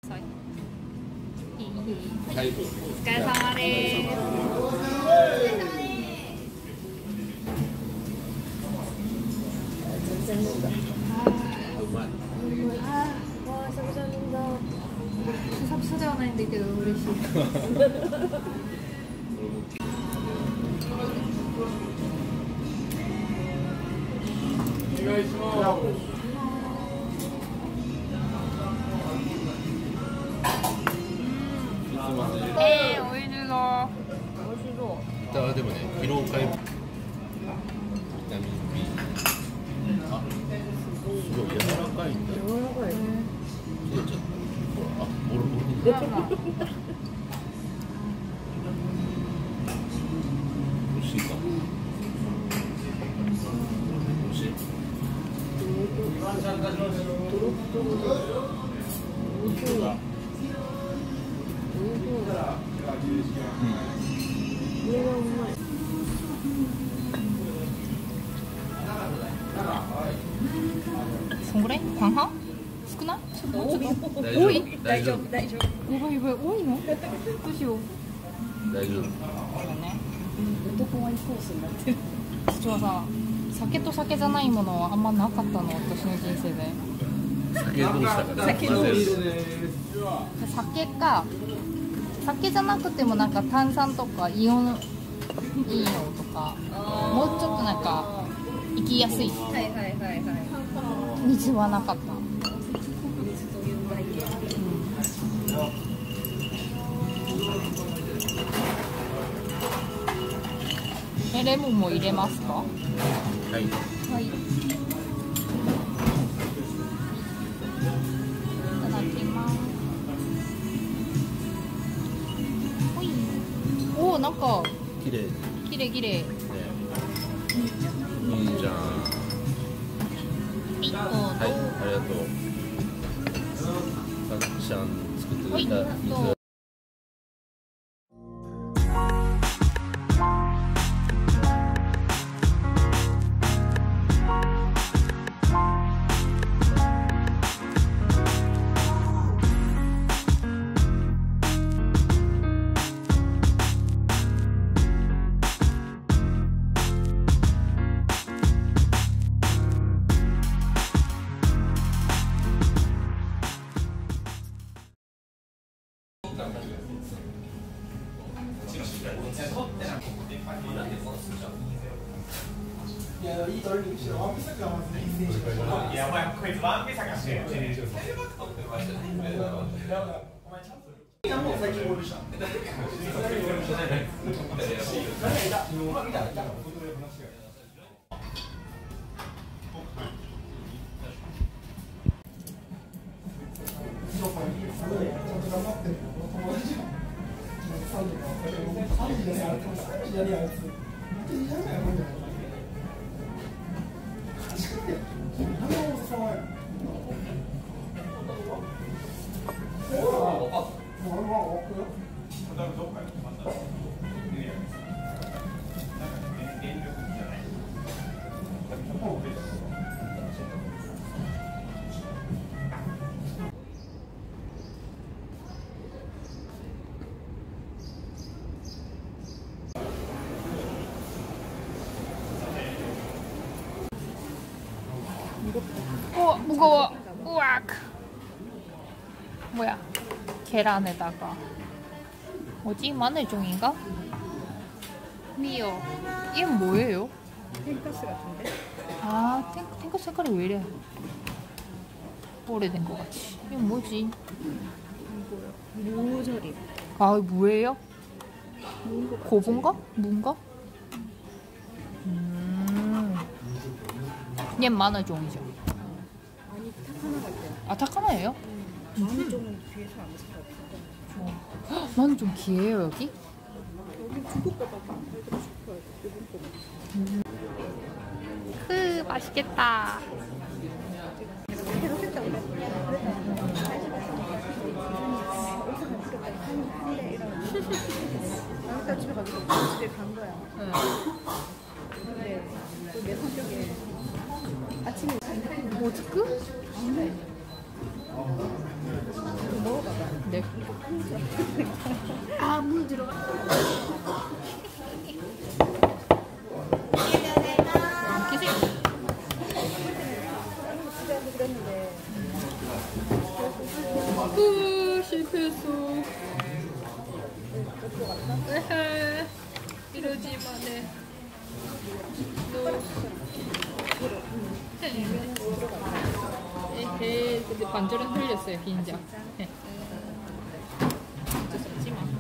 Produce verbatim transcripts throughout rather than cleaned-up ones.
はい、お疲れ様です。全然飲んだ。うまい。ああ、わあ、久々に飲んだ。久々ではないんだけど嬉しい。お願いします。えー、おいしそう。おいしそう。あ、でもね、疲労回復。ビタミン B。あ、すごい柔らかいんだよ。柔らかい。切れちゃった。ほら、あ、ボロボロに。美味しいか。美味しい。トロトロだ。美味しいわ。そんぐらい？半々？少ない？ちょっと多い？大丈夫、大丈夫。やばいやばい、多いの？どうしよう。大丈夫。そうね。男はイコースになってる。実はさ、酒と酒じゃないものはあんまなかったの、私の人生で。酒どうしたか？酒どう酒か。酒じゃなくてもなんか炭酸とかイオンいいのとかもうちょっとなんか行きやすい。はいはいはいはい。水はなかった。水という概念。え、レモンも入れますか？はい。はい。いただきます。おお、なんか綺麗綺麗綺麗。ね、いいじゃん。はい、ありがとう。さっちゃん作ってくれた水。いや、お前こいつワンピ探してる。いや、もう最近ゴールした。어, 무거워. 우악. 뭐야? 계란에다가 뭐지? 마늘종인가? 미요. 이건 뭐예요? 탱커스 같은데? 아, 탱, 탱커 색깔이 왜 이래? 오래된 것 같지. 이건 뭐지? 이거요. 무절임. 아, 뭐예요? 고분가? 무인가? 음. 얘 마늘종이죠. 아니, 타카나 같아요. 아, 타카나예요? 음. 마늘종은 뒤에서 안 살아요. 어. 마늘종 귀해요, 여기? 여기 중국 거봐. 음. 크, 맛있겠다. 일단 집에 가서 집에 간 거야. 응. 근데 내 성격에 아침에 모츠크? 응. 먹어봐봐. 네. 아, 물 들어가. 기생. 으, 실패했어. 에헤, 이러지 마, 네. 에헤, 근데 반절은 흘렸어요, 빈장. 네. 어쩔 수 없지만.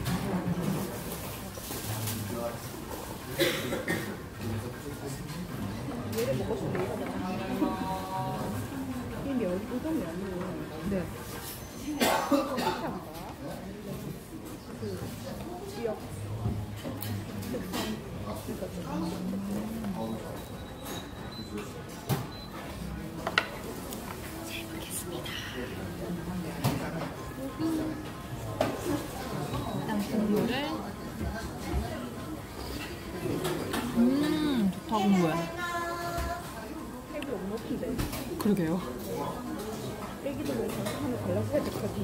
얘를 먹었을 때 얘가 나. 이 면, 우동 면은. 네. 그 지역 특성. 잘 먹겠습니다. 일단 국물을. 음, 좋다, 국물. 색이 너무 높은데. 그러게요. 애기들은 전투하면 발라서야 됐거든.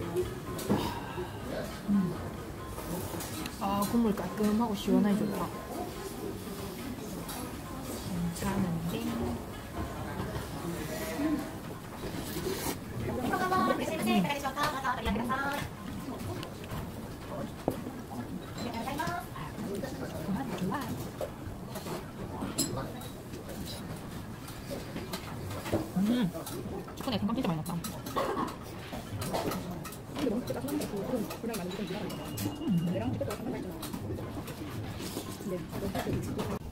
음. 아, 국물 깔끔하고 시원하게 좋다. 괜찮은데? 음. 음, 치킨에 생강 진짜 많이 넣었다. 근데 너무 진짜 따뜻한데 그건 그냥 만든 건 내가 만든 거야. 내랑 찍어도 상관없잖아. 근데 너 사실